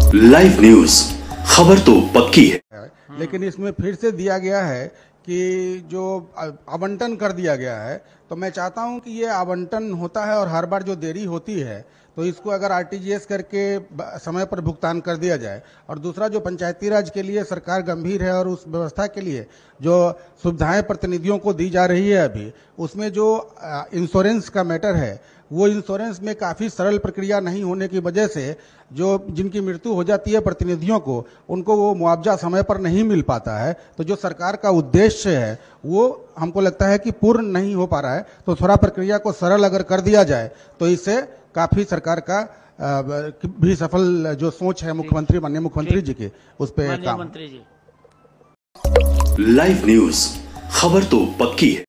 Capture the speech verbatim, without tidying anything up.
Live news, खबर तो पक्की है, लेकिन इसमें फिर से दिया गया है कि जो आवंटन कर दिया गया है, तो मैं चाहता हूं कि ये आवंटन होता है और हर बार जो देरी होती है तो इसको अगर आरटीजीएस करके समय पर भुगतान कर दिया जाए। और दूसरा, जो पंचायती राज के लिए सरकार गंभीर है और उस व्यवस्था के लिए जो सुविधाएं प्रतिनिधियों को दी जा रही है अभी, उसमें जो इंश्योरेंस का मैटर है, वो इंश्योरेंस में काफ़ी सरल प्रक्रिया नहीं होने की वजह से जो जिनकी मृत्यु हो जाती है प्रतिनिधियों को, उनको वो मुआवजा समय पर नहीं मिल पाता है। तो जो सरकार का उद्देश्य है वो हमको लगता है कि पूर्ण नहीं हो पा रहा है। तो थोड़ा प्रक्रिया को सरल अगर कर दिया जाए तो इससे काफ़ी सरकार का भी सफल जो सोच है मुख्यमंत्री माननीय मुख्यमंत्री जी की, उस पर काम। लाइव न्यूज, खबर तो पक्की है।